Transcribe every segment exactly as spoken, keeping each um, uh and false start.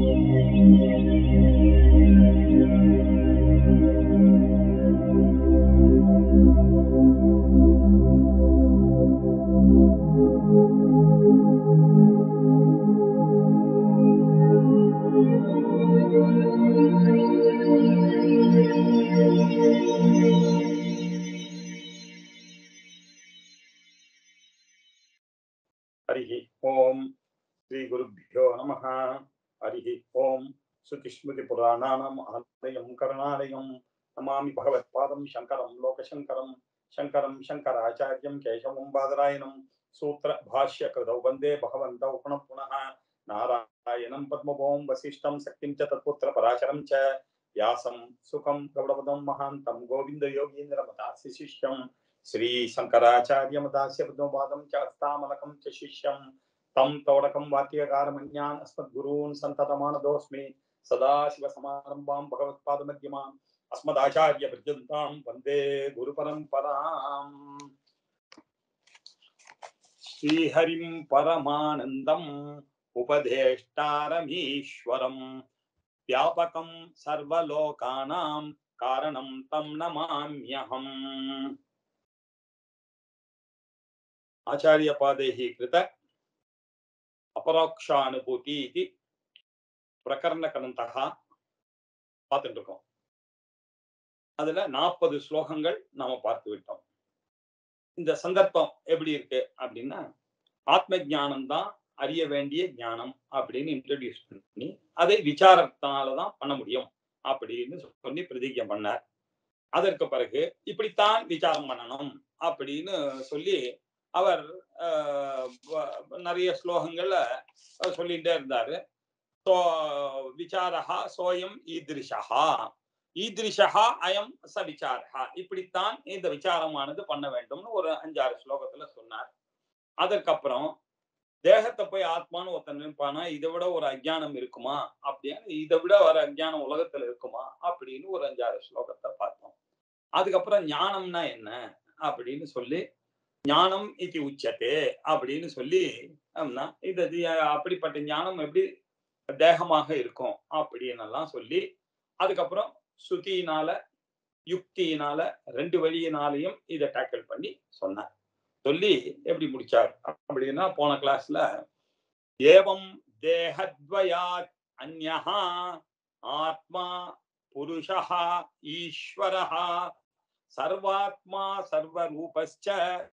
हरि ओम श्री गुरुभ्यो नमः। हरि ओम श्रुतिस्मृतिपुराणानाम् आलयं करुणालयं नमामि भगवत्पादं शंकरं लोकशंकरं शंकरं शंकराचार्यं केशवं बादरायणं सूत्रभाष्यकृतौ वन्दे भगवन्तौ पुनः पुनः नारायणं पद्मभौं वसिष्ठं शक्तिं च तत्पुत्रपराशरं च व्यासं सुखं गौडपदं महान्तं गोविन्दयोगीन्द्रमदास्य शिष्यं श्री शंकराचार्यमदास्य पद्मपादं च हस्तामलकं च शिष्यं तं तोडकं वाक्यकारमन्यान् अस्मद्गुरून् सन्ततमानतोऽस्मि। सदाशिवसमारम्भां भगवत्पादमध्यमाम् अस्मदाचार्यपर्यन्तां वन्दे गुरुपरम्पराम्। श्रीहरिं परमानन्दम् उपदेष्टारमीश्वरं व्यापकं सर्वलोकानां कारणं तं नमाम्यहम्। आचार्यपादैः कृत अपरोक्षानुभूति इति प्रकरणग्रन्थः பார்த்துட்டு இருக்கோம். அதுல நாற்பது ஸ்லோகங்கள் நாம பார்த்து விட்டோம். இந்த சந்தர்ப்பம் எப்படி இருக்கு அப்படின்னா, ஆத்ம ஞானம் தான் அறிய வேண்டிய ஞானம் அப்படின்னு இன்ட்ரோடியூஸ் பண்ணி அதை விசாரத்தாலதான் பண்ண முடியும் அப்படின்னு சொல்லி பிரதிஜை பண்ணார். அதற்கு பிறகு இப்படித்தான் விசாரம் பண்ணணும் அப்படின்னு சொல்லி அவர் நிறைய ஸ்லோகங்கள்ல சொல்லிட்டே இருந்தாரு. விசாரஹா சோயம் ஈதிருஷா ஈதிருஷா அயம் ச விசாரஹா, இப்படித்தான் இந்த விசாரமானது பண்ண வேண்டும்னு ஒரு அஞ்சாறு ஸ்லோகத்துல சொன்னார். அதற்கப்புறம் தேகத்தை போய் ஆத்மான்னு ஒருத்தன் நினைப்பானா, இதை விட ஒரு அஜ்ஞானம் இருக்குமா அப்படின்னு, இதை விட ஒரு அஜ்ஞானம் உலகத்துல இருக்குமா அப்படின்னு ஒரு அஞ்சாறு ஸ்லோகத்தை பார்த்தோம். அதுக்கப்புறம் ஞானம்னா என்ன அப்படின்னு சொல்லி, ஞானம் இது உச்சத்தே அப்படின்னு சொல்லி, இது அப்படிப்பட்ட ஞானம் எப்படி தேகமாக இருக்கும் அப்படின்னு எல்லாம் சொல்லி, அதுக்கப்புறம் ஸ்ருதியினால யுக்தியினால ரெண்டு வழியினாலையும் இதை டேக்கிள் பண்ணி சொன்னார். சொல்லி எப்படி முடிச்சார் அப்படின்னா, போன கிளாஸ்ல ஏவம் தேஹத்வயாத் அன்யஹா ஆத்மா புருஷஹ ஈஸ்வரஹ சர்வாத்மா சர்வரூபஸ்ச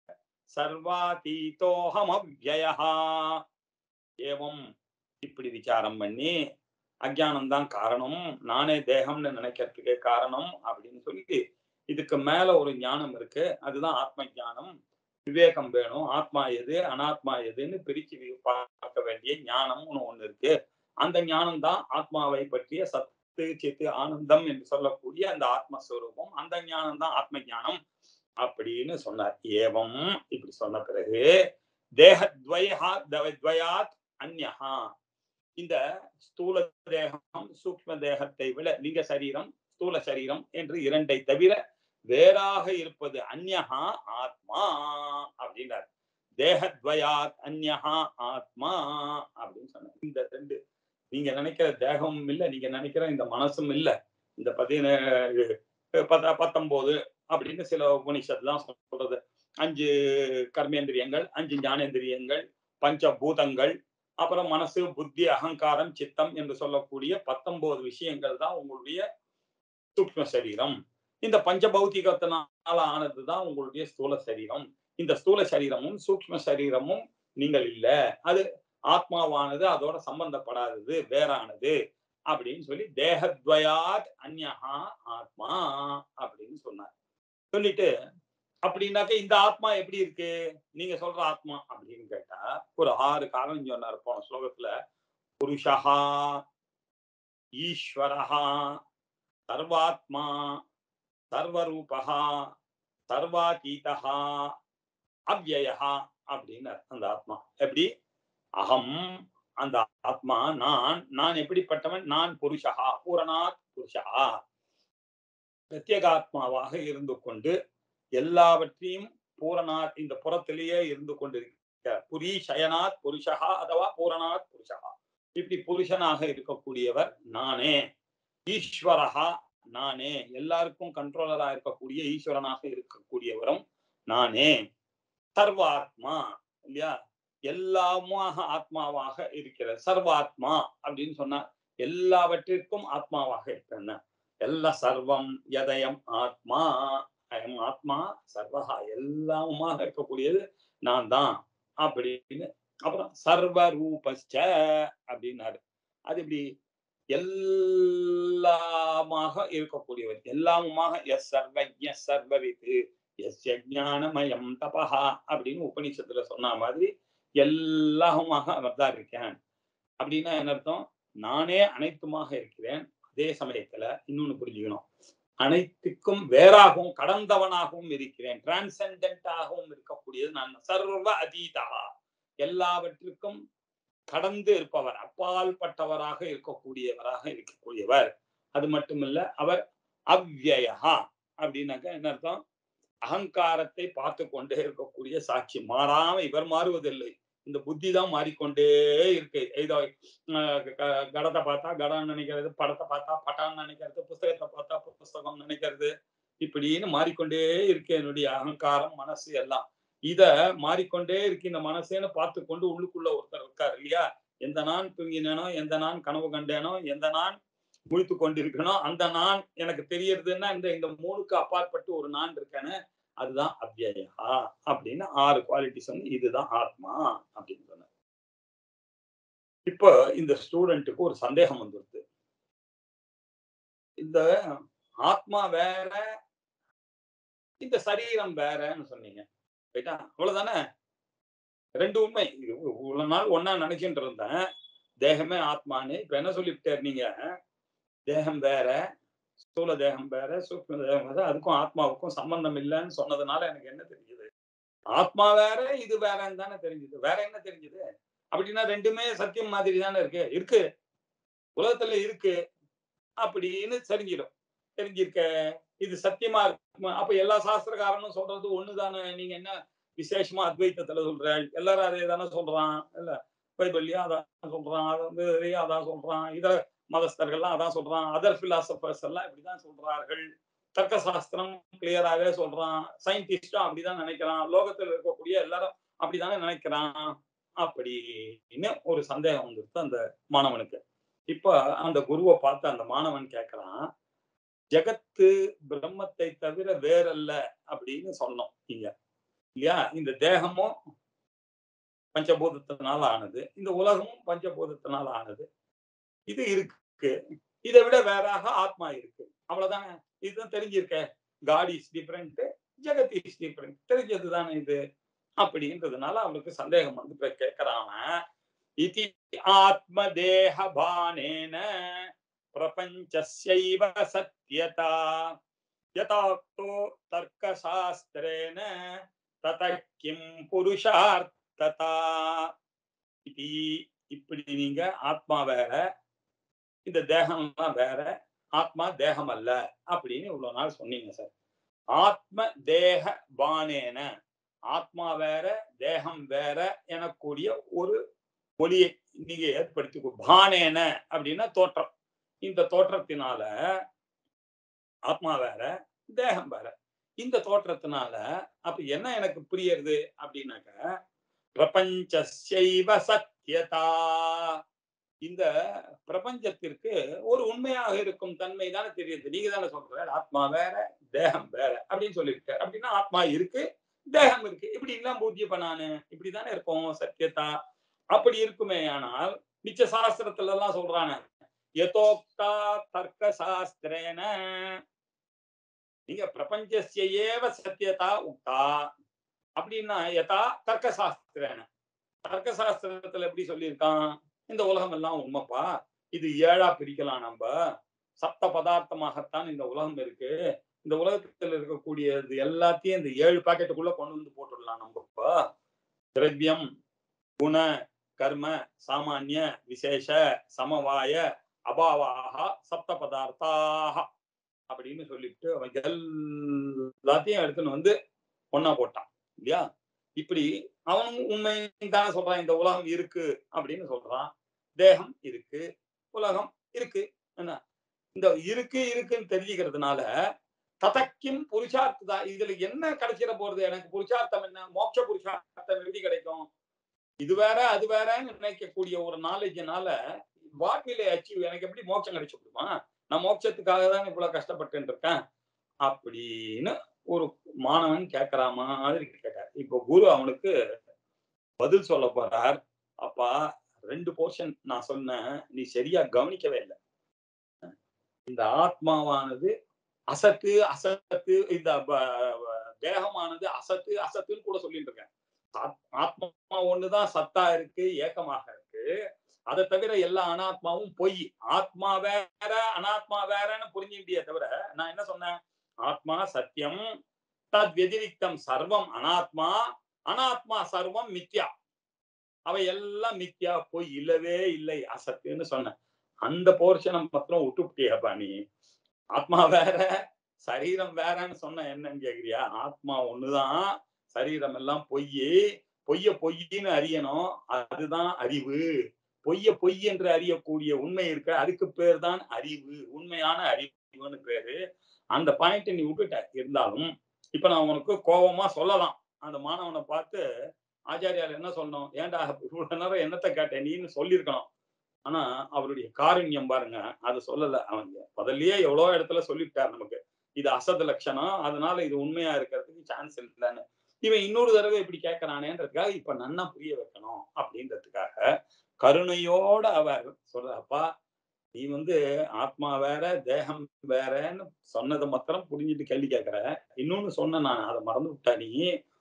சர்வாதீதோஹமவ்யயஹ, ஏவம் இப்படி விசாரம் பண்ணி அஜ்ஞானம் தான் காரணம், நானே தேகம்னு நினைக்கிறதுக்கே காரணம் அப்படின்னு சொல்லி, இதுக்கு மேல ஒரு ஞானம் இருக்கு, அதுதான் ஆத்ம ஞானம். விவேகம் வேணும், ஆத்மா எது அனாத்மா எதுன்னு பிரிச்சு பார்க்க வேண்டிய ஞானம்னு ஒண்ணு இருக்கு. அந்த ஞானம் தான் ஆத்மாவை பற்றிய சத்து சித்து ஆனந்தம் என்று சொல்லக்கூடிய அந்த ஆத்மஸ்வரூபம், அந்த ஞானம் தான் ஆத்ம ஞானம் அப்படின்னு சொன்னார். ஏவம் இப்படி சொன்ன பிறகு தேகத்வயாத் அன்யஹா, இந்த ஸ்தூல தேகம் சூக்ஷ்ம தேகத்தை விட லிங்க சரீரம் ஸ்தூல சரீரம் என்று இரண்டை தவிர வேறாக இருப்பது அன்யஹா ஆத்மா அப்படின்றார். தேகத்வயாத் அன்யஹா ஆத்மா அப்படின்னு சொன்ன. இந்த ரெண்டு, நீங்க நினைக்கிற தேகமும் இல்லை, நீங்க நினைக்கிற இந்த மனசும் இல்லை. இந்த பதினேழு பத்தொன்பது அப்படின்னு சில உபனிஷத்துலாம் சொல்றது, அஞ்சு கர்மேந்திரியங்கள், அஞ்சு ஞானேந்திரியங்கள், பஞ்சபூதங்கள், அப்புறம் மனசு புத்தி அகங்காரம் சித்தம் என்று சொல்லக்கூடிய பத்தொன்பது விஷயங்கள் தான் உங்களுடைய சூக்ஷ்ம சரீரம். இந்த பஞ்சபௌத்திகத்தினால ஆனதுதான் உங்களுடைய ஸ்தூல சரீரம். இந்த ஸ்தூல சரீரமும் சூக்ஷ்ம சரீரமும் நீங்கள் இல்ல, அது ஆத்மாவானது அதோட சம்பந்தப்படாதது, வேறானது அப்படின்னு சொல்லி தேகத்வயாத் அன்யஹா ஆத்மா அப்படின்னு சொன்னார். சொல்லிட்டு அப்படின்னாக்க இந்த ஆத்மா எப்படி இருக்கு நீங்க சொல்ற ஆத்மா அப்படின்னு கேட்டா, ஒரு ஆறு காரணம் சொன்னார் போன ஸ்லோகத்துல. புருஷஹா ஈஸ்வரஹா சர்வாத்மா சர்வரூபஹா சர்வாதீதஹா அவ்யயஹா அப்படின்னு அந்த ஆத்மா. எப்படி? அகம் அந்த ஆத்மா, நான் நான் எப்படிப்பட்டவன்? நான் புருஷஹா பூரணாத் புருஷஹா, பிரத்யேகாத்மாவாக இருந்து கொண்டு எல்லாவற்றையும் பூரணாத் இந்த புறத்திலேயே இருந்து கொண்டிருக்க புரி சயனாத் புருஷஹா அதுவா பூரணாத் புருஷஹா, இப்படி புருஷனாக இருக்கக்கூடியவர் நானே. ஈஸ்வரஹா நானே. எல்லாருக்கும் கண்ட்ரோலரா இருக்கக்கூடிய ஈஸ்வரனாக இருக்கக்கூடியவரும் நானே. சர்வாத்மா இல்லையா, எல்லாமாக ஆத்மாவாக இருக்கிற சர்வாத்மா அப்படின்னு சொன்னா எல்லாவற்றிற்கும் ஆத்மாவாக இருக்கிற எல்லா சர்வம் யதயம் ஆத்மா, அயம் ஆத்மா சர்வஹா எல்லாமுமாக இருக்கக்கூடியது நான் தான் அப்படின்னு. அப்புறம் சர்வரூபஸ்ச அப்படின்னாரு. அது இப்படி எல்லாமாக இருக்கக்கூடியவர், எல்லாமுமாக எஸ் சர்வஜ்ஞ சர்வவித் எஸ்ய ஞானமயம் தபஹா அப்படின்னு உபநிஷத்துல சொன்ன மாதிரி எல்லாமுமாக அவர்தான் இருக்கேன். அப்படின்னா என்ன அர்த்தம்? நானே அனைத்துமாக இருக்கிறேன். அதே சமயத்துல இன்னொன்னு புரிஞ்சுக்கணும், அனைத்துக்கும் வேறாகவும் கடந்தவனாகவும் இருக்கிறேன். டிரான்சென்டென்டாகவும் இருக்கக்கூடியது நான். சர்வ அதீதா எல்லாவற்றுக்கும் கடந்து இருப்பவர், அப்பால் பட்டவராக இருக்கக்கூடியவராக இருக்கக்கூடியவர். அது மட்டுமல்ல, அவர் அவ்யயா அப்படின்னாக்க என்ன அர்த்தம்? அகங்காரத்தை பார்த்து கொண்டே இருக்கக்கூடிய சாட்சி. மாறாம இவர் மாறுவதில்லை, இந்த புத்தி தான் மாறிக்கொண்டே இருக்கு. ஏதோ கடத்தை பார்த்தா கடம் நினைக்கிறது, படத்தை பார்த்தா பட்டான்னு நினைக்கிறது, புஸ்தகத்தை பார்த்தா புஸ்தகம் நினைக்கிறது, இப்படின்னு மாறிக்கொண்டே இருக்கு என்னுடைய அகங்காரம் மனசு எல்லாம். இத மாறிக்கொண்டே இருக்கு இந்த மனசேன்னு பார்த்து கொண்டு உள்ளுக்குள்ள ஒருத்தர் இருக்காரு இல்லையா. எந்த நான் தூங்கினேனோ, எந்த நான் கனவு கண்டேனோ, எந்த நான் முழித்து கொண்டிருக்கணும், அந்த நான் எனக்கு தெரியறதுன்னா இந்த இந்த மூணுக்கு அப்பாற்பட்டு ஒரு நான் இருக்கேன்னு, அதுதான் அவ்யயா அப்படின்னு ஆறு குவாலிட்டி சொன்ன இதுதான் ஆத்மா அப்படின்னு சொன்ன. இப்போ இந்த ஸ்டூடெண்ட்டுக்கு ஒரு சந்தேகம் வந்துருது. இந்த ஆத்மா வேற, இந்த சரீரம் வேறன்னு சொன்னீங்க, ரைட்டா? அவ்வளவுதானே? ரெண்டு உண்மை. இவ்வளவு நாள் ஒன்னா நினைச்சுட்டு இருந்தேன் தேகமே ஆத்மான்னு. இப்ப என்ன சொல்லிவிட்டாரு நீங்க? தேகம் வேற, ஸ்தூல தேகம் வேற, சூக்ஷ்ம தேகம் வேற, அதுக்கும் ஆத்மாவுக்கும் சம்பந்தம் இல்லைன்னு சொன்னதுனால எனக்கு என்ன தெரியுது? ஆத்மா வேற, இது வேறன்னு தானே தெரிஞ்சுது. வேற என்ன தெரிஞ்சுது? அப்படின்னா ரெண்டுமே சத்தியம் மாதிரி தானே இருக்கு. இருக்கு, உலகத்துல இருக்கு அப்படின்னு தெரிஞ்சிடும். தெரிஞ்சிருக்க இது சத்தியமா இருக்கு. அப்ப எல்லா சாஸ்திரக்காரனும் சொல்றது ஒண்ணுதானே. நீங்க என்ன விசேஷமா அத்வைத்தத்துல சொல்ற? எல்லாரும் அதே தானே சொல்றான் இல்ல? பைபிள்லயும் அதான் சொல்றான், அது வந்து அதான் சொல்றான், இதர மதஸ்தர்கள்லாம் அதான் சொல்றான், அதர் பிலாசபர்ஸ் எல்லாம் இப்படிதான் சொல்றார்கள். தர்க்க சாஸ்திரம் கிளியராகவே சொல்றான், சயின்டிஸ்டும் அப்படிதான் நினைக்கிறான், லோகத்தில் இருக்கக்கூடிய எல்லாரும் அப்படிதானே நினைக்கிறான். அப்படின்னு ஒரு சந்தேகம் வந்துருச்சு அந்த மாணவனுக்கு. இப்ப அந்த குருவை பார்த்து அந்த மாணவன் கேட்கிறான், ஜெகத்து பிரம்மத்தை தவிர வேறல்ல அப்படின்னு சொன்னோம் நீங்க இல்லையா? இந்த தேகமும் பஞ்சபூதத்தினால ஆனது, இந்த உலகமும் பஞ்சபூதத்தினால ஆனது. இது இருக்கு, இதை விட வேறாக ஆத்மா இருக்கு, அவ்வளவுதானே. இதுதான் தெரிஞ்சிருக்க. காட் இஸ் டிஃபரெண்ட், ஜெகத் இஸ் டிஃபரெண்ட், தெரிஞ்சதுதானே இது அப்படின்றதுனால அவனுக்கு சந்தேகம் வந்து கேட்கிறாம, இதி ஆத்ம தேக பானேன பிரபஞ்சஸ்யைவ சத்யதா யதாக்தோ தர்க்க சாஸ்திரேன தத கிம் புருஷார்த்ததா இதி. இப்படி நீங்க ஆத்மா வேற, இந்த தேகம்லாம் வேற, ஆத்மா தேகம் அல்ல அப்படின்னு இவ்வளவு நாள் சொன்னீங்க சார். ஆத்ம தேக பானேன, ஆத்மா வேற தேகம் வேற எனக்கூடிய ஒரு ஒளியை நீங்க ஏற்படுத்தி, பானேன அப்படின்னா தோற்றம், இந்த தோற்றத்தினால ஆத்மா வேற தேகம் வேற, இந்த தோற்றத்தினால அப்ப என்ன எனக்கு புரியுது அப்படின்னாக்க, பிரபஞ்சஸ்யைவ சத்யதா, இந்த பிரபஞ்சத்திற்கு ஒரு உண்மையாக இருக்கும் தன்மை தானே தெரியுது. நீங்க தானே சொல்ற ஆத்மா வேற தேகம் வேற அப்படின்னு சொல்லியிருக்க. அப்படின்னா ஆத்மா இருக்கு, தேகம் இருக்கு, இப்படி எல்லாம் பூஜ்ய பண்ணானு இப்படித்தானே இருக்கும் சத்தியதா. அப்படி இருக்குமே ஆனால் மிச்ச சாஸ்திரத்துல எல்லாம் சொல்றானே, யதோக்தா தர்க்க சாஸ்திரேன, நீங்க பிரபஞ்சஸ்யேவ சத்தியதா உக்தா அப்படின்னா யதா தர்க்க சாஸ்திரேன, தர்க்க சாஸ்திரத்துல எப்படி சொல்லியிருக்கான், இந்த உலகம் எல்லாம் உண்மைப்பா, இது ஏழா பிரிக்கலாம், நம்ம சப்த பதார்த்தமாகத்தான் இந்த உலகம் இருக்கு, இந்த உலகத்தில் இருக்கக்கூடியது எல்லாத்தையும் இந்த ஏழு பாக்கெட்டுக்குள்ள கொண்டு வந்து போட்டுடலாம் நம்ம. இப்போ திரவியம் குண கர்ம சாமானிய விசேஷ சமவாய அபாவாக சப்த பதார்த்தாக அப்படின்னு சொல்லிட்டு அவன் எல்லாத்தையும் எடுத்துன்னு வந்து ஒன்னா போட்டான் இல்லையா. இப்படி அவனும் உண்மை தானே சொல்றான், இந்த உலகம் இருக்கு அப்படின்னு சொல்றான், தேகம் இருக்கு, உலகம் இருக்கு. என்ன இந்த இருக்கு இருக்குன்னு தெரிஞ்சுக்கிறதுனால ததக்கிம் புருஷார்த்ததா இதுல என்ன கிடைச்சிட போறது? எனக்கு புருஷார்த்தம் என்ன? மோட்ச புருஷார்த்தம் எப்படி கிடைக்கும்? இது வேற அது வேறன்னு நினைக்கக்கூடிய ஒரு நாலேஜ்னால வாட் வில் ஐ அச்சீவ்? எனக்கு எப்படி மோட்சம் கிடைச்சு விடுமா? நான் மோட்சத்துக்காக தான் இவ்வளவு கஷ்டப்பட்டு இருக்கேன் அப்படின்னு ஒரு மாணவன் கேட்கிற மாதிரி கேட்டார். இப்போ குரு அவனுக்கு பதில் சொல்ல போறார். அப்பா ரெண்டு போர்ஷன் நான் சொன்னேன், நீ சரியா கவனிக்கவே இல்லை. இந்த ஆத்மாவானது அசத்து அசத்து, இந்த தேகமானது அசத்து அசத்துன்னு கூட சொல்லிட்டு இருக்கேன். ஆத்மா ஒண்ணுதான் சத்தா இருக்கு, ஏக்கமாக இருக்கு. அதை தவிர எல்லா அனாத்மாவும் பொய். ஆத்மா வேற அனாத்மா வேறன்னு புரிஞ்சுக்கிட்டே தவிர நான் என்ன சொன்னேன்? ஆத்மா சத்தியம், தத் வெதிரிக்தம் சர்வம் அனாத்மா, அனாத்மா சர்வம் மித்யா. அவை எல்லாம் மித்யா, பொய், இல்லவே இல்லை, அசத்துன்னு சொன்னேன். அந்த போர்ஷனை மாத்திரம் விட்டுவிட்டியாப்பா நீ. ஆத்மா வேற சரீரம் வேறன்னு சொன்ன என்னன்னு கேக்குறியா? ஆத்மா ஒண்ணுதான், சரீரம் எல்லாம் பொய். பொய்ய பொய்ன்னு அறியணும், அதுதான் அறிவு. பொய்ய பொய் என்று அறியக்கூடிய உண்மை இருக்க, அதுக்கு பேர் தான் அறிவு, உண்மையான அறிவுன்னு பேரு. அந்த பாயிண்ட் நீ விட்டுட்ட. இருந்தாலும் இப்ப நான் உனக்கு கோபமா சொல்லலாம். அந்த மாணவனை பார்த்து ஆச்சாரியார் என்ன சொல்லணும்? ஏன்டா இவ்வளவு நேரம் என்னத்தை கேட்டேன் நீன்னு சொல்லியிருக்கணும். ஆனா அவருடைய காருண்யம் பாருங்க, அது சொல்லல. அவங்க முதல்லயே எவ்வளவு இடத்துல சொல்லிட்டார் நமக்கு, இது அசத லட்சணம், அதனால இது உண்மையா இருக்கிறதுக்கு சான்ஸ் இல்லைன்னு. இவன் இன்னொரு தடவை இப்படி கேட்கறானேன்றதுக்காக இப்ப நன்னா புரிய வைக்கணும் அப்படின்றதுக்காக கருணையோட அவர் சொல்றப்பா, நீ வந்து ஆத்மா வேற தேகம் வேறன்னு சொன்னதை மாத்திரம் புரிஞ்சுட்டு கேள்வி கேட்கிற. இன்னொன்னு சொன்ன நான் அதை மறந்து விட்டா நீ.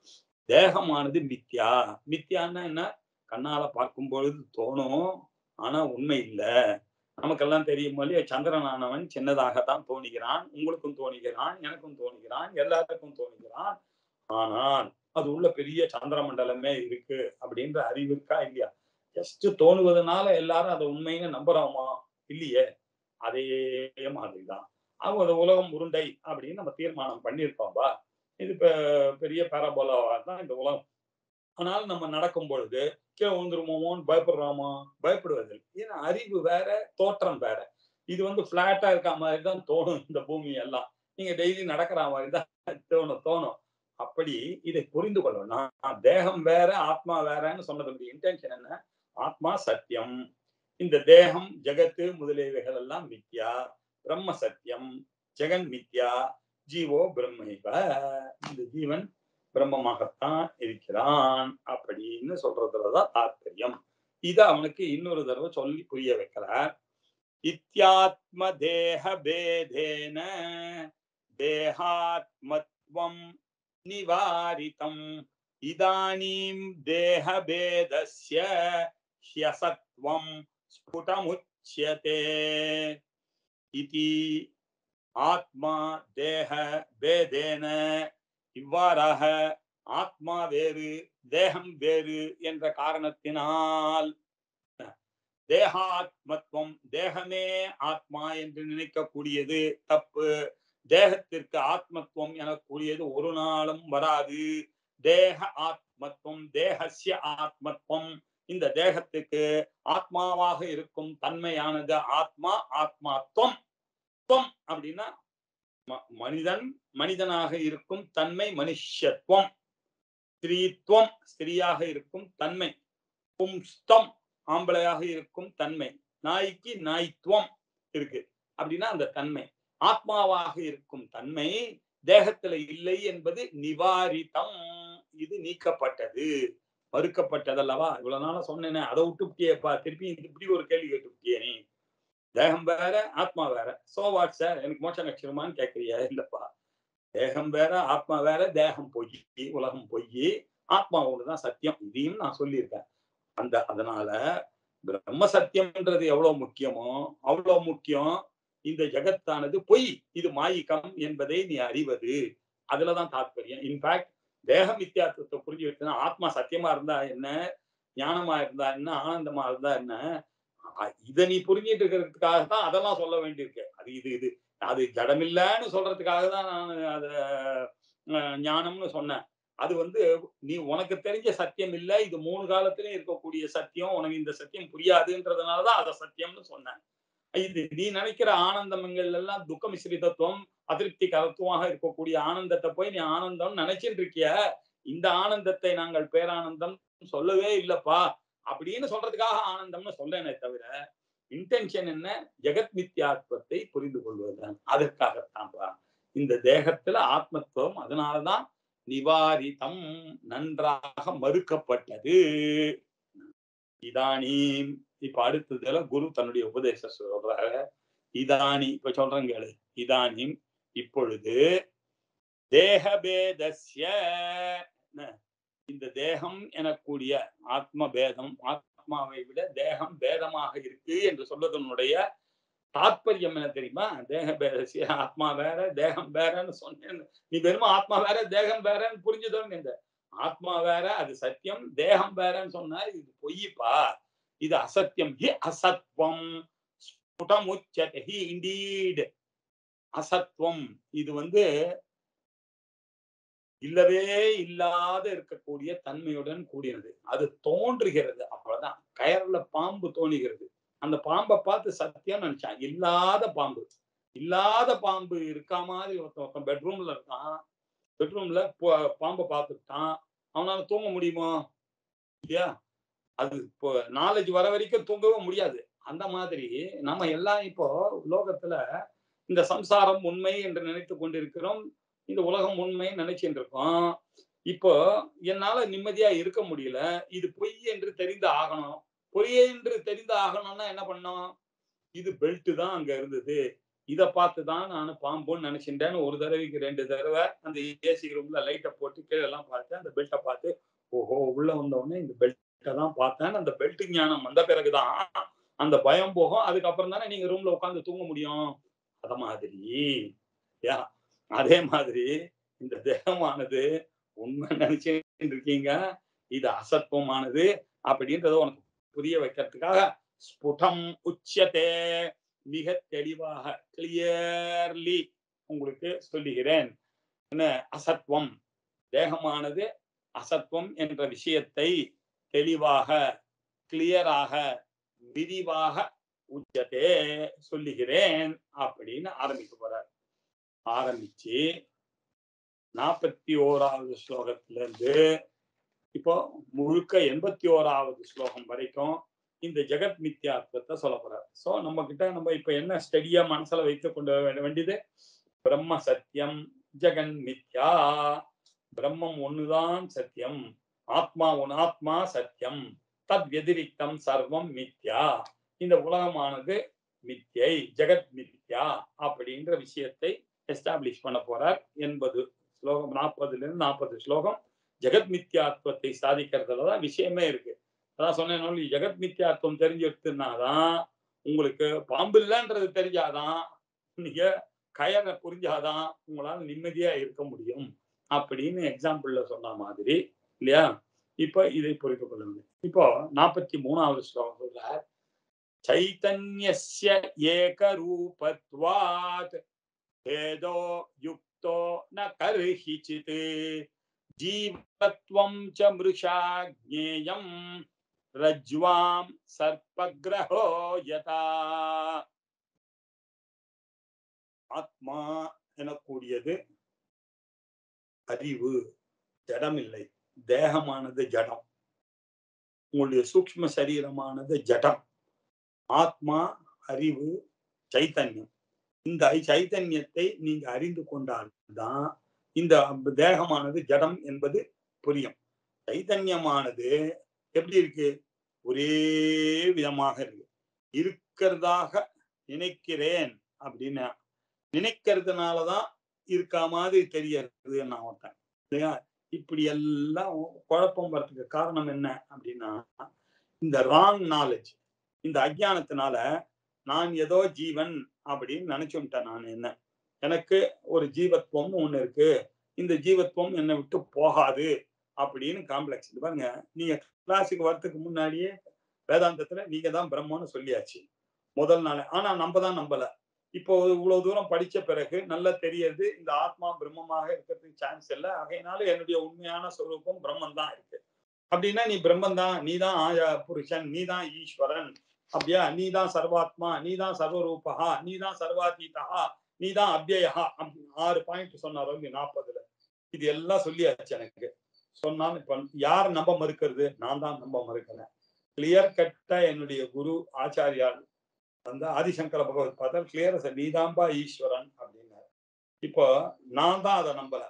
தேகமானது மித்யா. மித்யான்னா என்ன? கண்ணால பார்க்கும் பொழுது தோணும், ஆனா உண்மை இல்ல. நமக்கெல்லாம் தெரியும் இல்லையா, சந்திரனானவன் சின்னதாகத்தான் தோணுகிறான், உங்களுக்கும் தோணுகிறான், எனக்கும் தோணுகிறான், எல்லாருக்கும் தோணுகிறான். ஆனால் அது உள்ள பெரிய சந்திர மண்டலமே இருக்கு அப்படின்ற அறிவு இருக்கா இல்லையா? ஜஸ்ட் தோணுவதனால எல்லாரும் அதை உண்மைன்னு நம்புறோமா? இல்லையே. அதே மாதிரிதான் அவங்க உலகம் உருண்டை அப்படின்னு நம்ம தீர்மானம் பண்ணியிருக்கோம்பா. இது பெரிய பேரபோலாவா தான் இந்த உலகம். ஆனால் நம்ம நடக்கும் பொழுது கீழே விழுந்துருமோன்னு பயப்படுறோமோ? பயப்படுவதில்லை. ஏன்னா அறிவு வேற, தோற்றம் வேற. இது வந்து பிளாட்டா இருக்க மாதிரி தான் தோணும் இந்த பூமி எல்லாம். நீங்க டெய்லி நடக்கிற மாதிரி தான் தோணும் தோணும் அப்படி இதை புரிந்து கொள்ளணும். நான் தேகம் வேற ஆத்மா வேறன்னு சொன்னதுடைய இன்டென்ஷன் என்ன? ஆத்மா சத்தியம், இந்த தேகம் ஜெகத்து முதலியவைகள் எல்லாம் மித்யா, பிரம்ம சத்தியம், ஜெகன் மித்யா, ஜீவோ பிரம்மைவ, இந்த ஜீவன் பிரம்மமாகத்தான் இருக்கிறான் அப்படின்னு சொல்றதுலதான் தாற்பயம். இத அவனுக்கு இன்னொரு தடவை சொல்லி புரிய வைக்கிறார். இத்யாத்ம தேக பேதேன தேகாத்மத்வம் நிவாரிதம் இதானீம் தேக பேதஸ்ய ஹ்யசத்வம் ஸ்புடமுச்யதே இதி. ஆத்மா தேக பேதேன, இவ்வாறாக ஆத்மா வேறு தேகம் வேறு என்ற காரணத்தினால் தேகாத்மத்துவம், தேகமே ஆத்மா என்று நினைக்கக்கூடியது தப்பு. தேகத்திற்கு ஆத்மத்துவம் எனக்கூடியது ஒரு நாளும் வராது. தேக ஆத்மத்துவம், தேகஸ்ய ஆத்மத்துவம், இந்த தேகத்துக்கு ஆத்மாவாக இருக்கும் தன்மையானது ஆத்மா. ஆத்மாத்வம், துவம் அப்படின்னா மனிதன், மனிதனாக இருக்கும் தன்மை மனுஷத்துவம். ஸ்திரீத்துவம், ஸ்திரீயாக இருக்கும் தன்மை. பும்ஸ்தம், ஆம்பளையாக இருக்கும் தன்மை. நாய்க்கு நாய்த்துவம் இருக்கு அப்படின்னா அந்த தன்மை. ஆத்மாவாக இருக்கும் தன்மை தேகத்துல இல்லை என்பது நிவாரிதம், இது நீக்கப்பட்டது, மறுக்கப்பட்டதல்லவா. இவ்வளவு நாளா சொன்னேனே, அதை விட்டுவிட்டியேப்பா, திருப்பி இப்படி ஒரு கேள்வி கேட்டுவிட்டியே நீ. தேகம் வேற ஆத்மா வேற, சோ வாட் சார், எனக்கு மோட்சம் கிடைச்சிருமான்னு கேட்கறியா? இல்லப்பா, தேகம் வேற ஆத்மா வேற. தேகம் பொய், உலகம் பொய், ஆத்மா ஒண்ணுதான் சத்தியம். இதையும் நான் சொல்லியிருக்கேன். அந்த அதனால பிரம்ம சத்தியம்ன்றது எவ்வளவு முக்கியமோ அவ்வளவு முக்கியம் இந்த ஜெகத்தானது பொய், இது மாயிக்கம் என்பதை நீ அறிவது. அதுலதான் தாற்பயம். இன்ஃபேக்ட் தேக வித்தியாசத்தை புரிஞ்சு வச்சுன்னா ஆத்மா சத்தியமா இருந்தா என்ன, ஞானமா இருந்தா என்ன, ஆனந்தமா இருந்தா என்ன, இதை நீ புரிஞ்சிட்டு இருக்கிறதுக்காக தான் அதெல்லாம் சொல்ல வேண்டியிருக்கு. அது இது இது அது ஜடமில்லன்னு சொல்றதுக்காக தான் நான் அத ஞானம்னு சொன்னேன். அது வந்து நீ உனக்கு தெரிஞ்ச சத்தியம் இல்ல, இது மூணு காலத்திலயும் இருக்கக்கூடிய சத்தியம், உனக்கு இந்த சத்தியம் புரியாதுன்றதுனாலதான் அதை சத்தியம்னு சொன்னேன். இது நீ நினைக்கிற ஆனந்தங்கள் எல்லாம் துக்க மிஸ்ரிதத்துவம், அதிருப்தி கருத்துவமாக இருக்கக்கூடிய ஆனந்தத்தை போய் நீ ஆனந்தம் நினைச்சிட்டு இருக்கிய. இந்த ஆனந்தத்தை நாங்கள் பேரானந்தம் சொல்லவே இல்லப்பா அப்படின்னு சொல்றதுக்காக ஆனந்தம்னு சொல்றேனே தவிர, இன்டென்ஷன் என்ன? ஜெகத் மித்யாத்வத்தை புரிந்து கொள்வதுதான். அதற்காகத்தான்ப்பா இந்த தேகத்துல ஆத்மத்துவம் அதனாலதான் நிவாரிதம் நன்றாக மறுக்கப்பட்டது. இதானீம் இப்ப அடுத்ததுல குரு தன்னுடைய உபதேசம் சொல்றாரு. இதானி இப்ப சொல்றேன் கேளு. இதானீம் இப்பொழுது தேகபேதஸ்ய இந்த தேகம் எனக்கூடிய ஆத்ம பேதம், ஆத்மாவை விட தேகம் பேதமாக இருக்கு என்று சொல்வதனுடைய தாற்பயம் என்ன தெரியுமா? தேக பேதஸ்ய ஆத்மா வேற தேகம் வேறன்னு சொன்னேன். நீ வெறும் ஆத்மா வேற தேகம் வேறன்னு புரிஞ்சுதோன்னு இந்த ஆத்மா வேற அது சத்தியம், தேகம் வேறன்னு சொன்னா இது பொய்ப்பா, இது அசத்தியம். ஹி அசத்வம் ஸ்புடமுச்சதே. ஹி இண்டீட் அசத்வம். இது வந்து இல்லவே இல்லாத இருக்கக்கூடிய தன்மையுடன் கூடியது. அது தோன்றுகிறது, அவ்வளவுதான். கயர்ல பாம்பு தோணுகிறது, அந்த பாம்பை பார்த்து சத்தியம் நினைச்சான். இல்லாத பாம்பு, இல்லாத பாம்பு இருக்கா மாதிரி ஒருத்தன் ஒருத்தன் பெட்ரூம்ல இருக்கான், பெட்ரூம்ல பாம்பை பார்த்துட்டான், அவனால தூங்க முடியுமா? இல்லையா? அது இப்போ நாலேஜ் வர வரைக்கும் தூங்கவே முடியாது. அந்த மாதிரி நம்ம எல்லாம் இப்போ லோகத்துல இந்த சம்சாரம் உண்மை என்று நினைத்து கொண்டிருக்கிறோம், இந்த உலகம் உண்மை நினைச்சுட்டு இருக்கோம். இப்போ என்னால நிம்மதியா இருக்க முடியல, இது பொய் என்று தெரிந்து ஆகணும். பொய் என்று தெரிந்து ஆகணும்னா என்ன பண்ணோம்? இது பெல்ட் தான் அங்க இருந்தது, இதை பார்த்துதான் நான் பாம்புன்னு நினைச்சிட்டேன்னு ஒரு தடவைக்கு ரெண்டு தடவை அந்த ஏசி ரூம்ல லைட்டை போட்டு கீழே எல்லாம் பார்த்தேன். அந்த பெல்ட்டை பார்த்து ஓஹோ உள்ள வந்த உடனே இந்த பெல்ட்டை தான் பார்த்தேன். அந்த பெல்ட் ஞானம் வந்த பிறகுதான் அந்த பயம் போகும். அதுக்கப்புறம் தானே நீங்க ரூம்ல உட்கார்ந்து தூங்க முடியும். அத மாதிரி அதே மாதிரி இந்த தேகமானது உண்மை நினைச்சுட்டு இருக்கீங்க, இது அசத்துவமானது அப்படின்றத உனக்கு புரிய வைக்கிறதுக்காக ஸ்புடம் உச்சதே, மிக தெளிவாக கிளியர்லி உங்களுக்கு சொல்லுகிறேன். என்ன அசத்துவம், தேகமானது அசத்துவம் என்ற விஷயத்தை தெளிவாக கிளியராக விரிவாக உச்சத்தே சொல்லுகிறேன் அப்படின்னு ஆரம்பிக்க போறார். ஆரம்பிச்சு நாற்பத்தி ஓராவது ஸ்லோகத்துல இருந்து இப்போ முழுக்க எண்பத்தி ஓராவது ஸ்லோகம் வரைக்கும் இந்த ஜெகத் மித்யாத்வத்தை சொல்ல போறார். சோ நம்ம கிட்ட நம்ம இப்ப என்ன ஸ்டடியா மனசுல வைத்துக் கொண்டு வேண்டியது? பிரம்ம சத்தியம், ஜெகன் மித்யா. பிரம்மம் ஒண்ணுதான் சத்தியம், ஆத்மா ஒன் ஆத்மா சத்தியம், தத் வெதிரிக்தம் சர்வம் மித்யா. இந்த உலகமானது மித்யை, ஜெகத் மித்யா அப்படின்ற விஷயத்தை எஸ்டாப்ளிஷ் பண்ண போறார். எண்பது ஸ்லோகம், நாற்பதுல இருந்து நாற்பது ஸ்லோகம் ஜெகத் மித்யாத்வத்தை சாதிக்கிறதுலதான் விஷயமே இருக்கு. அதான் சொன்னேன், ஜெகத் மித்யாத்வம் தெரிஞ்சு எடுத்துனாதான் உங்களுக்கு பாம்பு இல்லைன்றது தெரிஞ்சாதான், நீங்க கயரை புரிஞ்சாதான் உங்களால நிம்மதியா இருக்க முடியும் அப்படின்னு எக்ஸாம்பிள்ல சொன்ன மாதிரி இல்லையா? இப்ப இதை புரிந்து கொள்ளுங்க. இப்போ நாற்பத்தி மூணாவது ஸ்லோகம் சொல்றார். சைதன்யஸ்ய ஏகரூபத்வாத் பேதோ யுக்தோ ந கர்ஹிசித் ஜீவத்வம் ச மிருஷா ஞேயம் ரஜ்வாம் சர்ப்பக்ரஹோ யதா. ஆத்மா எனக்கூடியது அறிவு, ஜடம் இல்லை. தேகமானது ஜடம், உங்களுடைய சூக்ஷ்ம சரீரமானது ஜடம். ஆத்மா அறிவு சைத்தன்யம். இந்த சைத்தன்யத்தை நீங்க அறிந்து கொண்டால்தான் இந்த தேகமானது ஜடம் என்பது புரியும். சைத்தன்யமானது எப்படி இருக்கு? ஒரே விதமாக இருக்கு. இருக்கிறதாக நினைக்கிறேன் அப்படின்னு நினைக்கிறதுனாலதான் இருக்கா மாதிரி தெரியறது. நான் ஒருத்தன் இல்லையா? இப்படி எல்லாம் குழப்பம் வர்றதுக்கு காரணம் என்ன அப்படின்னா, இந்த ராங் நாலேஜ், இந்த அஜ்ஞானத்தினால நான் ஏதோ ஜீவன் அப்படின்னு நினைச்சுட்டேன். நான் என்ன, எனக்கு ஒரு ஜீவத்துவம் ஒண்ணு இருக்கு, இந்த ஜீவத்துவம் என்னை விட்டு போகாது அப்படின்னு காம்ப்ளெக்ஸ். பாருங்க, நீங்க கிளாஸுக்கு வரத்துக்கு முன்னாடியே வேதாந்தத்துல நீங்க தான் பிரம்மன்னு சொல்லியாச்சு முதல் நாள். ஆனா நம்ம தான் நம்பல. இப்போ இவ்வளவு தூரம் படிச்ச பிறகு நல்லா தெரியுது இந்த ஆத்மா பிரம்மமாக இருக்கிறதுக்கு சான்ஸ் இல்லை. ஆகையினால என்னுடைய உண்மையான சொரூபம் பிரம்மன் தான் இருக்கு. அப்படின்னா நீ பிரம்மன் தான், நீ தான் ஆய புருஷன், நீ தான் ஈஸ்வரன், அப்படியா, நீ தான் சர்வாத்மா, நீ தான் சர்வரூபா, நீ தான் சர்வாதீதா, நீ தான் அவ்யயா. ஆறு பாயிண்ட் சொன்னாரோ நாற்பதுல. இது எல்லாம் சொல்லியாச்சு எனக்கு. சொன்னாலும் இப்ப யார் நம்ப மறுக்கிறது? நான் தான் நம்ப மறுக்கிறேன். கிளியர் கட்டா என்னுடைய குரு ஆச்சாரியார் அந்த ஆதிசங்கர பகவத் பாதர் கிளியர் நீதாம்பா ஈஸ்வரன் அப்படின்னாரு. இப்போ நான் தான் அதை நம்பல.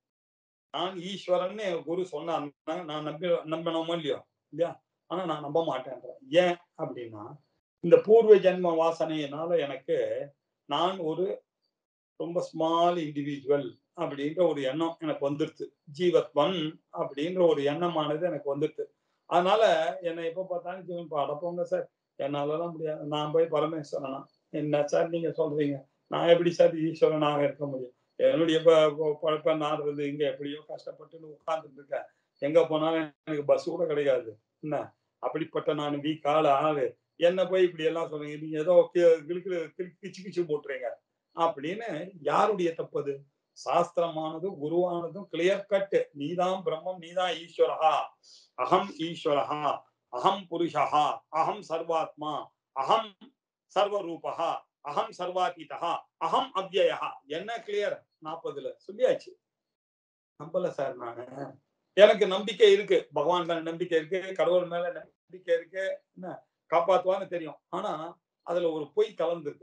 நான் ஈஸ்வரன் குரு சொன்னாங்க, நான் நம்பி நம்பணுமோ இல்லையோ இல்லையா? ஆனா நான் நம்ப மாட்டேன்றேன். ஏன் அப்படின்னா இந்த பூர்வ ஜென்ம வாசனையினால எனக்கு நான் ஒரு ரொம்ப ஸ்மால் இண்டிவிஜுவல் அப்படின்ற ஒரு எண்ணம் எனக்கு வந்துருச்சு. ஜீவத்வன் அப்படின்ற ஒரு எண்ணமானது எனக்கு வந்துருச்சு. அதனால என்னை எப்ப பார்த்தாலும் ஜீவன் அடப்போங்க சார், என்னாலலாம் முடியாது, நான் போய் பரமேஸ்வரனா? என்ன சார் நீங்க சொல்றீங்க? நான் எப்படி சார் ஈஸ்வரனாக இருக்க முடியும்? என்னுடைய பழப்ப நாடுறது இங்க எப்படியோ கஷ்டப்பட்டு உட்கார்ந்துட்டு இருக்கேன். எங்க போனாலும் எனக்கு பஸ் கூட கிடைக்காது. என்ன அப்படிப்பட்ட நான் வீக்கால ஆளு என்ன போய் இப்படி எல்லாம் சொல்றீங்க? நீங்க ஏதோ கிழக்கு கிச்சு கிச்சு போட்டுறீங்க அப்படின்னு. யாருடைய தப்பது? சாஸ்திரமானது குருவானதும் கிளியர் கட், நீதான் பிரம்மம், நீதான் ஈஸ்வரஹா, அகம் ஈஸ்வரஹா, அகம் புருஷஹா, அகம் சர்வாத்மா, அகம் சர்வரூபஹா, அகம் சர்வாதீதஹா, அகம் அவ்யயா. என்ன கிளியர் நாற்பதுல சொல்லியாச்சு. நம்பல சார் நானு. எனக்கு நம்பிக்கை இருக்கு, பகவான் மேல நம்பிக்கை இருக்கு, கடவுள் மேல நம்பிக்கை இருக்கு, என்ன காப்பாத்துவான்னு தெரியும். ஆனா அதுல ஒரு பொய் கலந்துருக்கு.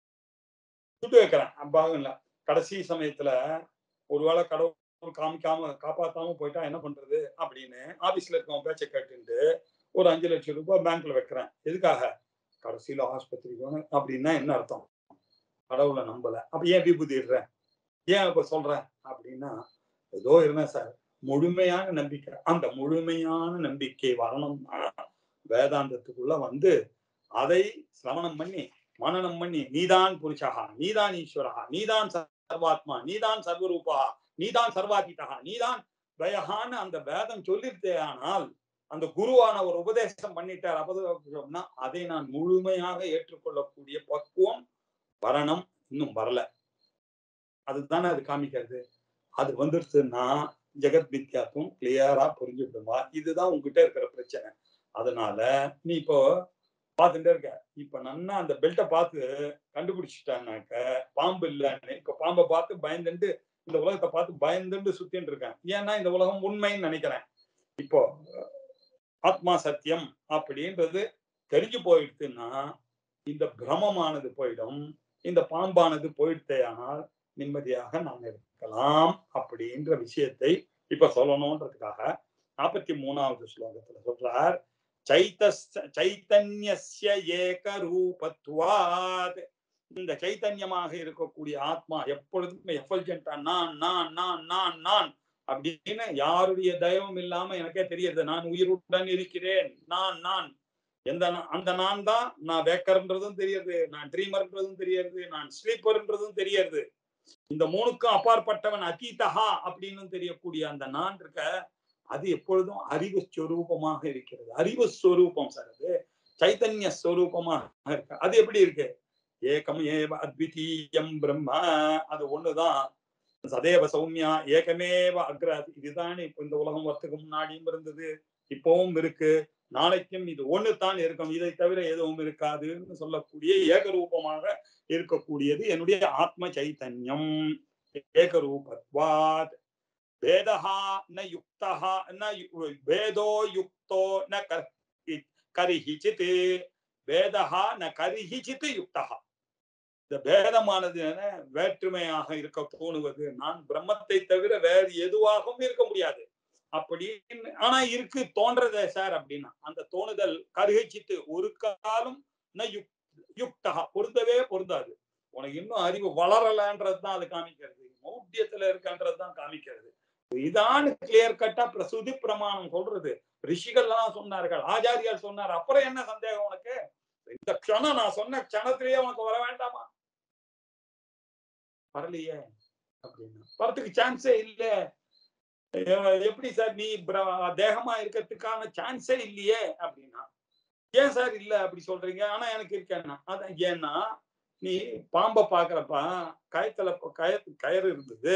சுட்டு வைக்கிறேன் பாகம்ல. கடைசி சமயத்துல ஒருவேளை கடவுள் காமிக்காம காப்பாத்தாம போயிட்டா என்ன பண்றது அப்படின்னு ஆபீஸ்ல இருக்கவன் பேச்சை கேட்டுட்டு ஒரு அஞ்சு லட்சம் ரூபாய் பேங்க்ல வைக்கிறேன். எதுக்காக? கடைசியில ஆஸ்பத்திரிக்கு அப்படின்னா என்ன அர்த்தம்? கடவுளை நம்பல, அப்ப ஏன் விபூதி இடுறேன், ஏன் இப்ப சொல்றேன் அப்படின்னா ஏதோ இருந்தேன் சார். முழுமையான நம்பிக்கை, அந்த முழுமையான நம்பிக்கை வரணும்னா வேதாந்தத்துக்குள்ள வந்து அதை சிரவணம் பண்ணி மனனம் பண்ணி நீதான் புருஷா, நீதான் ஈஸ்வரா, நீதான் சர்வாத்மா, நீதான் சர்வரூபா, நீதான் சர்வாதீதா, நீதான் தயகான்னு அந்த வேதம் சொல்லிட்டே ஆனால் அந்த குருவான ஒரு உபதேசம் பண்ணிட்டார் அப்போனா அதை நான் முழுமையாக ஏற்றுக்கொள்ளக்கூடிய பக்குவம் வரணும். இன்னும் வரல. அதுதானே அது காமிக்கிறது. அது வந்துருச்சுன்னா ஜெகத் வித்யாத்தும் கிளியரா புரிஞ்சுடுமா. இதுதான் உங்ககிட்ட இருக்கிற பிரச்சனை. அதனால நீ இப்போ பார்த்துட்டே இருக்க. இப்ப நன்னா அந்த பெல்ட்டை பார்த்து கண்டுபிடிச்சிட்டானாக்க பாம்பு இல்லைன்னு. இப்ப பாம்பை பார்த்து பயந்துட்டு இந்த உலகத்தை பார்த்து பயந்துட்டு சுத்தின்னு இருக்கேன். ஏன்னா இந்த உலகம் உண்மைன்னு நினைக்கிறேன். இப்போ ஆத்மா சத்தியம் அப்படின்றது தெரிஞ்சு போயிடுச்சுன்னா இந்த பிரமமானது போயிடும், இந்த பாம்பானது போயிடுத்தே ஆனால் நிம்மதியாக நாம் இருக்கலாம் அப்படின்ற விஷயத்தை இப்ப சொல்லணும்ன்றதுக்காக நாற்பத்தி மூணாவது ஸ்லோகத்துல சொல்றார். சைத்த சைத்தன்யஸ்ய ஏக ரூபத்வாத். இந்த சைத்தன்யமாக இருக்கக்கூடிய ஆத்மா எப்பொழுதுமே எஃபல்ஜென்டா நான் நான் நான் நான் நான் அப்படின்னு யாருடைய தயவும் இல்லாம எனக்கே தெரியுது. நான் உயிருடன் இருக்கிறேன், நான் நான் எந்த அந்த நான் தான் நான் வேக்கர்ன்றதும் தெரியுது, நான் ட்ரீமர்ன்றதும் தெரியுது, நான் ஸ்லீப்பர்ன்றதும் தெரியுது. இந்த மூணுக்கும் அப்பாற்பட்டவன் அதீதஹா அப்படின்னு தெரியக்கூடிய அந்த நான் இருக்க, அது எப்பொழுதும் அறிவு ஸ்வரூபமாக இருக்கிறது. அறிவு ஸ்வரூபம் சார், அது சைத்தன்ய ஸ்வரூபமாக இருக்கு. அது எப்படி இருக்கு? ஏகம் ஏவ அத்விதீயம் பிரம்ம. அது ஒண்ணுதான். சதேவ சௌமியா ஏகமேவ அக்ராதி. இதுதானே இப்ப இந்த உலகம் வரத்துக்கு முன்னாடியும் இருந்தது, இப்பவும் இருக்கு, நாளைக்கும் இது ஒண்ணு தான் இருக்கும், இதை தவிர எதுவும் இருக்காதுன்னு சொல்லக்கூடிய ஏகரூபமாக இருக்கக்கூடியது என்னுடைய ஆத்ம சைத்தன்யம். ஏகரூபத்வாத் வேதஹா ந யுக்தஹா ந வேதோ யுக்தோ ந கரிஹிசித். வேதஹா ந கரிஹிசித் யுக்தஹா. இந்த வேதமானது வேற்றுமையாக இருக்க தோணுவது. நான் பிரம்மத்தை தவிர வேறு எதுவாகவும் இருக்க முடியாது அப்படின்னு ஆனா இருக்கு தோன்றதே சார் அப்படின்னா அந்த தோணுதல் கருகிச்சித்து ஒரு காலம் யுக்தா பொருந்தவே பொருந்தாது. உனக்கு இன்னும் அறிவு வளரலன்றதுதான் அது காமிக்கிறது, மௌட்டியத்துல இருக்கின்றதுதான் காமிக்கிறது. இதான் கிளியர் கட்டா பிரசுதி பிரமாணம் சொல்றது. ரிஷிகள் எல்லாம் சொன்னார்கள், ஆச்சாரியார் சொன்னார். அப்புறம் என்ன சந்தேகம் உனக்கு? இந்த க்ஷணம் நான் சொன்ன க்ஷணத்திலேயே உனக்கு வர வேண்டாமா? வரலையே அப்படின்னா வரத்துக்கு சான்ஸே இல்லை. எப்படி சார் நீ தேகமா இருக்கிறதுக்கான சான்ஸே இல்லையே அப்படின்னா, ஏன் சார் இல்ல அப்படி சொல்றீங்க? ஆனா எனக்கு இருக்கேன்னா அதான் ஏன்னா நீ பாம்பை பாக்குறப்ப கயத்துல கய கயிறு இருந்தது,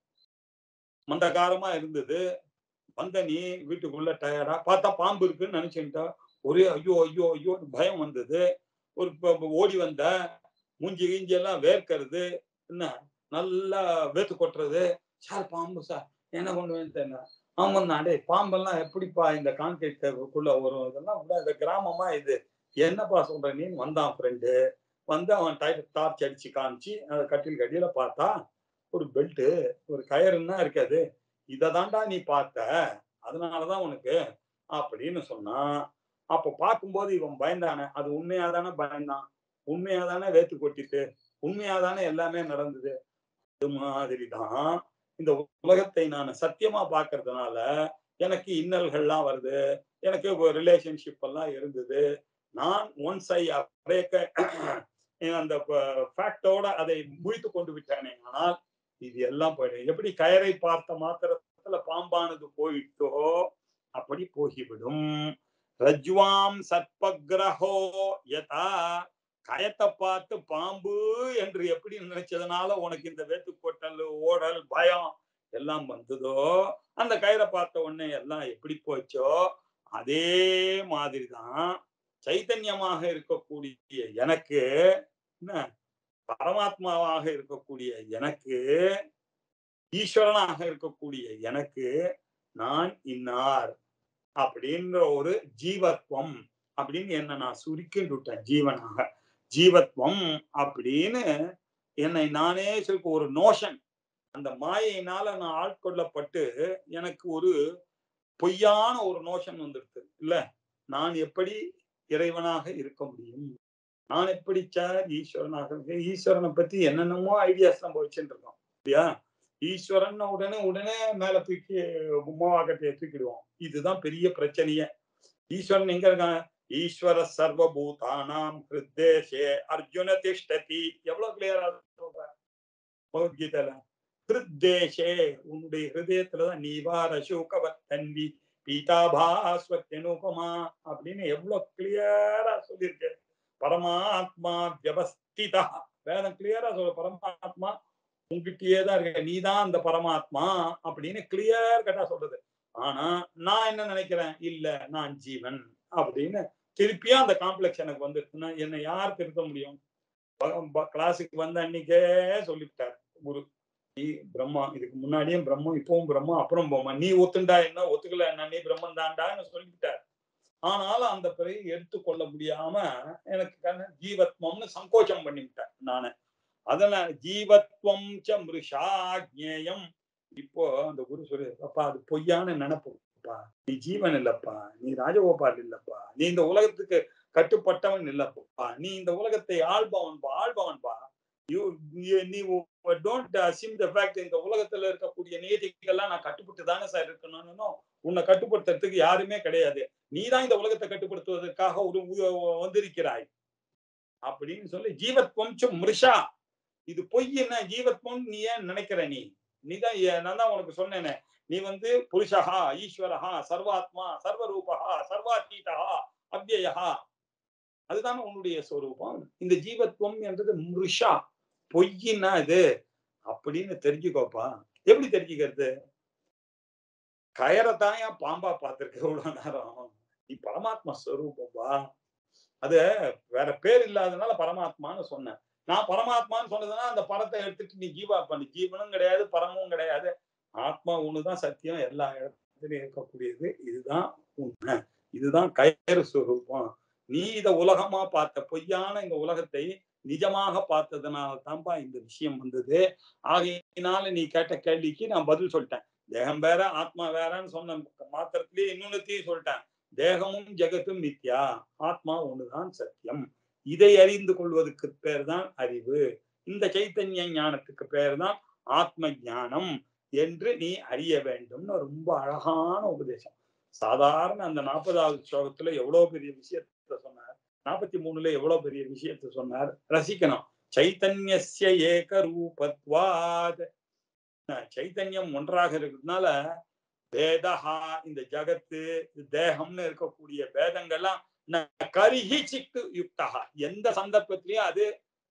மந்தகாரமா இருந்தது. வந்த நீ வீட்டுக்குள்ள டயர்டா பார்த்தா பாம்பு இருக்குன்னு நினைச்சுட்டா, ஒரே ஐயோ ஐயோ ஐயோ பயம் வந்தது. ஒரு ஓடி வந்த, மூஞ்சி கீஞ்சி எல்லாம் வேர்க்கிறது, என்ன நல்லா வேத்து கொட்டுறது. சார் பாம்பு சார், என்ன பண்ணுவேன்னு தெரியல. ஆமா டே பாம்பெல்லாம் எப்படிப்பா இந்த கான்கிரீட்டுக்குள்ள வரும்? இதெல்லாம் இந்த கிராமமா இது, என்னப்பா சொல்ற நீ? வந்தான் ஃப்ரெண்டு வந்து அவன் டார்ச் அடிச்சு காமிச்சு அதை கட்டில் கட்டியில பார்த்தா ஒரு பெல்ட், ஒரு கயறுன்னா இருக்காது. இதை தாண்டா நீ பார்த்த, அதனாலதான் உனக்கு அப்படின்னு சொன்னா. அப்ப பார்க்கும்போது இவன் பயந்தானே, அது உண்மையாதானே பயந்தான், உண்மையாதானே வேத்து கொட்டிட்டு, உண்மையாதானே எல்லாமே நடந்தது. அது மாதிரிதான் இந்த உலகத்தை நான் சத்தியமா பார்க்கறதுனால எனக்கு இன்னல்கள்லாம் வருது, எனக்கு ரிலேஷன்ஷிப் எல்லாம் இருந்தது. நான் ஒன்ஸ் ஐ பிரேக் அந்த ஃபேக்டோட அதை முழித்து கொண்டு விட்டானே, ஆனால் இது எல்லாம் போயிடும். எப்படி கயரை பார்த்த மாத்திரத்துல பாம்பானது போயிட்டோ அப்படி போகிவிடும். ரஜ்வாம் சர்ப்பகிரஹோ யதா, கயத்தை பார்த்து பாம்பு என்று எப்படி நினைச்சதுனால உனக்கு இந்த வேத்துக்கொட்டல், ஓடல், பயம் எல்லாம் வந்ததோ, அந்த கயிறை பார்த்த உடனே எல்லாம் எப்படி போச்சோ, அதே மாதிரிதான் சைத்தன்யமாக இருக்கக்கூடிய எனக்கு, என்ன பரமாத்மாவாக இருக்கக்கூடிய எனக்கு, ஈஸ்வரனாக இருக்கக்கூடிய எனக்கு, நான் இன்னார் அப்படின்ற ஒரு ஜீவத்வம் அப்படின்னு என்ன நான் சுருக்கிட்டு விட்டேன். ஜீவனாக ஜீவத்வம் அப்படின்னு என்னை நானே சொல்ல ஒரு நோஷன், அந்த மாயினால நான் ஆட்கொள்ளப்பட்டு எனக்கு ஒரு பொய்யான ஒரு நோஷன் வந்துடுது. இல்ல, நான் எப்படி இறைவனாக இருக்க முடியும்? நான் எப்படி சார் ஈஸ்வரனாக இருக்க? ஈஸ்வரனை பத்தி என்னென்னமோ ஐடியாஸ் நம்ம வச்சுட்டு இருக்கோம் இல்லையா? ஈஸ்வரன் உடனே உடனே மேல தூக்கி உமாவாக்கத்தையை தூக்கிடுவோம். இதுதான் பெரிய பிரச்சனையே. ஈஸ்வரன் எங்க இருக்கான்? ஈஸ்வர சர்வபூதானாம் ஹிருத்தேஷே அர்ஜுன திஷ்டதி. எவ்வளவு கிளியரா சொல்ற பகவத்கீதையில. ஹிருத்தேஷே, உன்னுடைய ஹிருதயத்துலதான் நீவார சூகவத் தன்வி பீதாபாஸ்வத்யனுபமா அப்படின்னு எவ்வளவு கிளியரா சொல்லியிருக்கு. பரமாத்மா வியவஸ்திதா, வேதம் கிளியரா சொல்ற. பரமாத்மா உங்ககிட்டயே தான் இருக்க, நீதான் அந்த பரமாத்மா அப்படின்னு கிளியர் கட்டா சொல்றது. ஆனா நான் என்ன நினைக்கிறேன்? இல்ல, நான் ஜீவன் அப்படின்னு திருப்பியும் அந்த காம்ப்ளெக்ஸ் எனக்கு வந்துருச்சுன்னா என்னை யார் திருத்த முடியும்? கிளாஸுக்கு வந்த அன்னைக்கே சொல்லிவிட்டார் குரு, நீ பிரம்மா, இதுக்கு முன்னாடியும் பிரம்மம், இப்பவும் பிரம்மம், அப்புறம் பிரம்மா, நீ ஒத்துண்டா என்ன, ஒத்துக்கல என்ன, நீ பிரம்மன் தாண்டான்னு சொல்லிவிட்டார். ஆனாலும் அந்த பிறகு எடுத்துக்கொள்ள முடியாம எனக்கு ஜீவத்வம்னு சங்கோச்சம் பண்ணிவிட்டேன் நானு. அதனால ஜீவத்வம் ச மிருஷா ஜ்ஞேயம். இப்போ அந்த குரு சொல்லி, அப்பா அது பொய்யான நினைப்புப்பா, நீ ஜீவன் இல்லப்பா, நீ ராஜகோபால் இல்லப்பா, நீ இந்த உலகத்துக்கு கட்டுப்பட்டவன் இல்லப்பா, நீ இந்த உலகத்தை ஆள்பவன்பா ஆள்பவன்பா. யூ நீ டோன்ட் அசியூம் தி ஃபேக்ட், இந்த உலகத்துல இருக்கக்கூடிய நியதிகள்லாம் நான் கட்டுப்பட்டு தானே சார் இருக்கணும்னு. உன்னை கட்டுப்படுத்துறதுக்கு யாருமே கிடையாது, நீதான் இந்த உலகத்தை கட்டுப்படுத்துவதற்காக ஒரு வந்திருக்கிறாய் அப்படின்னு சொல்லி, ஜீவத்வம் ச மிருஷா, இது பொய். என்ன ஜீவத்வம் நீ ஏன் நினைக்கிற? நீ நீதான், நான் தான் உனக்கு சொன்னேனே, நீ வந்து புருஷஹா ஈஸ்வரஹா சர்வாத்மா சர்வரூபஹா சர்வாத்தீதா அவ்யயஹா, அதுதானே உன்னுடைய ஸ்வரூபம். இந்த ஜீவத்வம் என்றது மிருஷா, பொய்னா இது அப்படின்னு தெரிஞ்சுக்கோப்பா. எப்படி தெரிஞ்சுக்கிறது? கயறத்தான் ஏன் பாம்பா பார்த்திருக்க இவ்வளவு நேரம்? நீ பரமாத்மா ஸ்வரூபம்பா. அது வேற பேர் இல்லாதனால பரமாத்மான்னு சொன்னேன். நான் பரமாத்மான்னு சொன்னதுன்னா அந்த பரத்தை எடுத்துட்டு நீ ஜீவா பண்ணு. ஜீவனும் கிடையாது, பரமும் கிடையாது, ஆத்மா ஒண்ணுதான் சத்தியம், எல்லா இடத்துலயும் இருக்கக்கூடியது. இதுதான் உண்மை, இதுதான் கயறு ஸ்வரூபம். நீ இத உலகமா பார்த்த பொய்யான இந்த உலகத்தை நிஜமாக பார்த்ததுனால தான்ப்பா இந்த விஷயம் வந்தது. ஆகையினால நீ கேட்ட கேள்விக்கு நான் பதில் சொல்லிட்டேன். தேகம் வேற ஆத்மா வேறன்னு சொன்ன மாத்திரத்திலேயே இன்னொன்னுத்தையும் சொல்லிட்டேன். தேகமும் ஜெகத்தும் மித்யா, ஆத்மா ஒண்ணுதான் சத்தியம். இதை அறிந்து கொள்வதற்கு பேர் தான் அறிவு. இந்த சைத்தன்ய ஞானத்துக்கு பேர் தான் ஆத்ம ஞானம் என்று நீ அறிய வேண்டும்னு ரொம்ப அழகான உபதேசம். சாதாரண அந்த நாற்பதாவது ஸ்லோகத்துல எவ்வளவு பெரிய விஷயத்த சொன்னார், நாற்பத்தி மூணுல எவ்வளவு பெரிய விஷயத்த சொன்னார், ரசிக்கணும். சைத்தன்யஸ்ய ஏக ரூபத்வாத், சைத்தன்யம் ஒன்றாக இருக்கிறதுனால வேதஹா, இந்த ஜகத்து தேகம்னு இருக்கக்கூடிய வேதங்கள்லாம் கரிஹி சித்து யுக்தஹா, எந்த சந்தர்ப்பத்திலயும் அது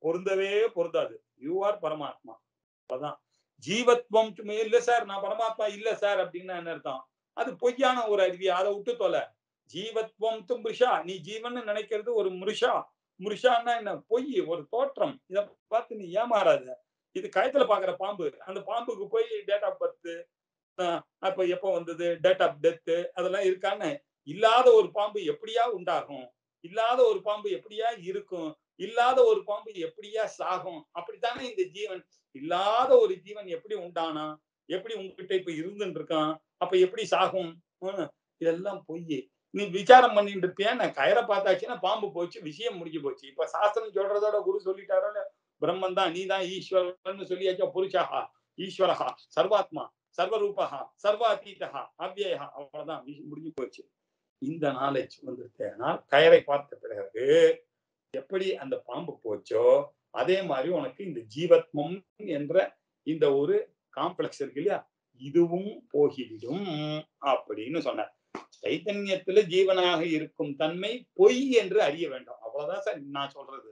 பொருந்தவே பொருந்தாது. யூ ஆர் பரமாத்மா. அதான் ஜீவத்வம் இல்ல சார், நான் பரமாத்மா இல்ல சார் அப்படின்னா என்ன அர்த்தம்? அது பொய்யான ஒரு அறிவி. அதை விட்டு தொலை. ஜீவத்வம் தும் மிருஷா, நீ ஜீவன் நினைக்கிறது ஒரு மிருஷா. மிருஷான்னா என்ன? பொய், ஒரு தோற்றம். இதை பார்த்து நீ ஏமாறாத. இது கயத்துல பாக்குற பாம்பு. அந்த பாம்புக்கு போய் டேட் ஆஃப் பர்த், அப்ப எப்ப வந்தது, டேட் ஆஃப் டெத் அதெல்லாம் இருக்கான்னு, இல்லாத ஒரு பாம்பு எப்படியா உண்டாகும்? இல்லாத ஒரு பாம்பு எப்படியா இருக்கும்? இல்லாத ஒரு பாம்பு எப்படியா சாகும்? அப்படித்தானே இந்த ஜீவன். இல்லாத ஒரு ஜீவன் எப்படி உண்டானா? எப்படி உங்ககிட்ட இப்ப இருந்துட்டு இருக்கான்? அப்ப எப்படி சாகும்? இதெல்லாம் பொய். நீ விசாரம் பண்ணிட்டு இருப்பியா? நான் கயரை பார்த்தாச்சுன்னா பாம்பு போச்சு, விஷயம் முடிஞ்சு போச்சு. இப்ப சாஸ்திரம் சொல்றதோட குரு சொல்லிட்டாரோ, பிரம்மன் தான், நீ தான் ஈஸ்வரன் சொல்லியாச்சா. புருஷா ஈஸ்வரஹா சர்வாத்மா சர்வரூபா சர்வாதீதா அவ்யயா, அவ்வளவுதான், முடிஞ்சு போச்சு. இந்த நாலேஜ் வந்துட்டேன்னா கயரை பார்த்த பிறகு எப்படி அந்த பாம்பு போச்சோ அதே மாதிரி உனக்கு இந்த ஜீவத்மம் என்ற இந்த ஒரு காம்ப்ளெக்ஸ் இருக்கு இல்லையா, இதுவும் போகிவிடும் அப்படின்னு சொன்னார். சைத்தன்யத்துல ஜீவனாக இருக்கும் தன்மை பொய் என்று அறிய வேண்டும். அவ்வளவுதான் சார் நான் சொல்றது.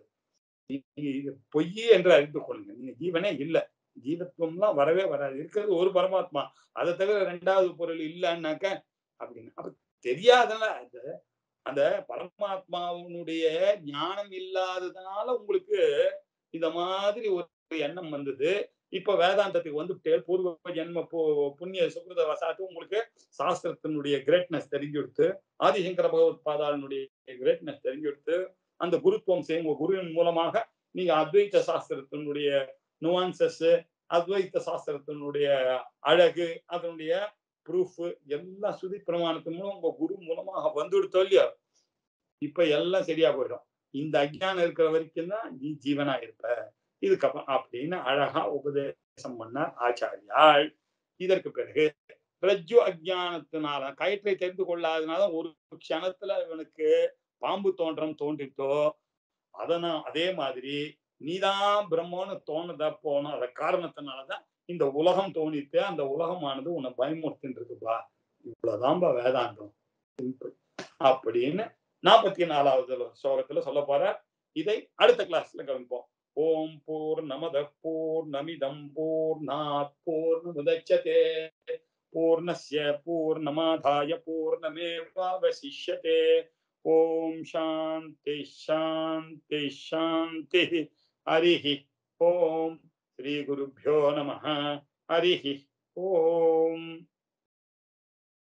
பொய் என்று அறிந்து கொள்ளுங்க. நீங்க ஜீவனே இல்லை, ஜீவத்துவம்லாம் வரவே வராது. இருக்கிறது ஒரு பரமாத்மா, அதை தவிர ரெண்டாவது பொருள் இல்லைன்னாக்க அப்படின்னு. அப்ப தெரியாதன அந்த பரமாத்மாவுடைய ஞானம் இல்லாததுனால உங்களுக்கு இந்த மாதிரி ஒரு எண்ணம் வந்தது. இப்ப வேதாந்தத்துக்கு வந்துட்டு பூர்வ ஜென்ம புண்ணிய சுகிருத வசாத்து உங்களுக்கு சாஸ்திரத்தினுடைய கிரேட்னஸ் தெரிஞ்சுடுத்து, ஆதிசங்கர பகவத் பாதாளனுடைய கிரேட்னஸ் தெரிஞ்சுடுத்து, அந்த குருத்துவம் செய்யும் குருவின் மூலமாக நீங்க அத்வைத சாஸ்திரத்தினுடைய நுவான்சஸ், அத்வைத சாஸ்திரத்தினுடைய அழகு, அதனுடைய ப்ரூஃப் எல்லாம் சுதி பிரமாணத்தின் மூலம் உங்க குரு மூலமாக வந்துடுத்தோ இல்லையோ, இப்ப எல்லாம் சரியா போயிடும். இந்த அஜ்ஞானம் இருக்கிற வரைக்கும் தான் நீ ஜீவனா இருப்ப. இதுக்கப்புறம் அப்படின்னு அழகா உபதேசம் பண்ணார் ஆச்சாரியாள். இதற்கு பிறகு ரஜ்ஜு அஜ்ஞானத்தினால கயிற்றை தெரிந்து கொள்ளாதனால ஒரு க்ஷணத்துல இவனுக்கு பாம்பு தோன்றம் தோன்றிட்டோ, அதனா அதே மாதிரி நீதான் பிரம்மன்னு தோணுதா போனோம். அத காரணத்தினாலதான் இந்த உலகம் தோணிட்டு, அந்த உலகமானது உன்னை பயமுறுத்தின்னு இருக்குப்பா. இவ்வளவுதான்பா வேதாந்தம், சிம்பிள் அப்படின்னு நாற்பத்தி நாலாவது ஸ்லோகத்துல சொல்ல போற. இதை அடுத்த கிளாஸ்ல கவனிப்போம். ஓம் பூர்ணமத பூர்ணமிதம் பூர்ணாத் பூர்ணமுதச்யதே பூர்ணஸ்ய பூர்ணமாதாய பூர்ணமேவாவசிஷ்யதே. ஓம் சாந்தி சாந்தி சாந்தி. ஹரிஹி ஓம். ஸ்ரீ குருभ्यो நமः. ஹரிஹி ஓம்.